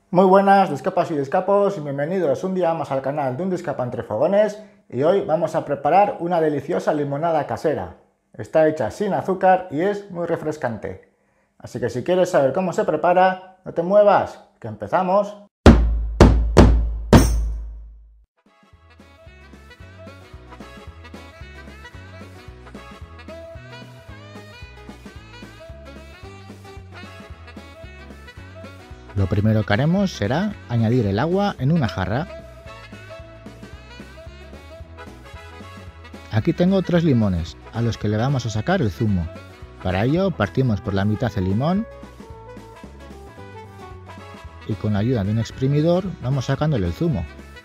Muy buenas, descapas y descapos, y bienvenidos un día más al canal de Un Descapa entre Fogones. Y hoy vamos a preparar una deliciosa limonada casera. Está hecha sin azúcar y es muy refrescante. Así que si quieres saber cómo se prepara, no te muevas, que empezamos. Lo primero que haremos será añadir el agua en una jarra. Aquí tengo 3 limones, a los que le vamos a sacar el zumo. Para ello partimos por la mitad el limón y con la ayuda de un exprimidor vamos sacándole el zumo.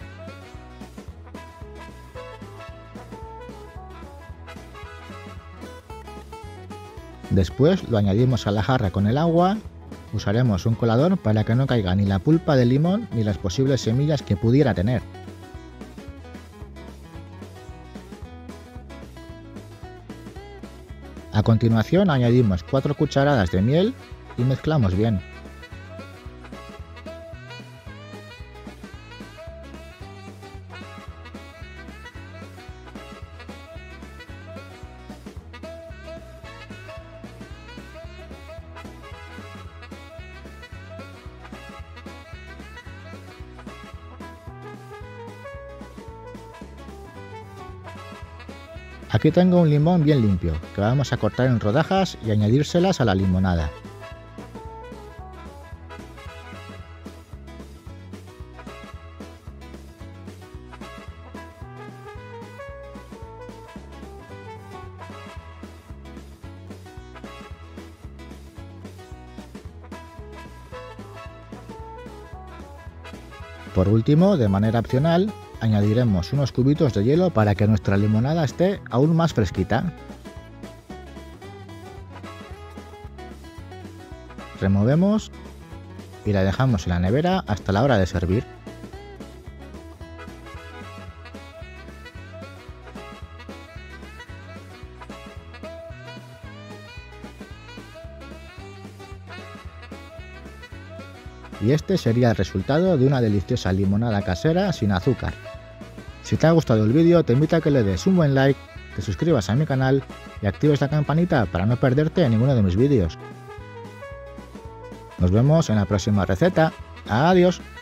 Después lo añadimos a la jarra con el agua. Usaremos un colador para que no caiga ni la pulpa del limón ni las posibles semillas que pudiera tener. A continuación añadimos 4 cucharadas de miel y mezclamos bien. Aquí tengo un limón bien limpio, que vamos a cortar en rodajas y añadírselas a la limonada. Por último, de manera opcional, añadiremos unos cubitos de hielo para que nuestra limonada esté aún más fresquita. Removemos y la dejamos en la nevera hasta la hora de servir. Y este sería el resultado de una deliciosa limonada casera sin azúcar. Si te ha gustado el vídeo, te invito a que le des un buen like, te suscribas a mi canal y actives la campanita para no perderte ninguno de mis vídeos. Nos vemos en la próxima receta. ¡Adiós!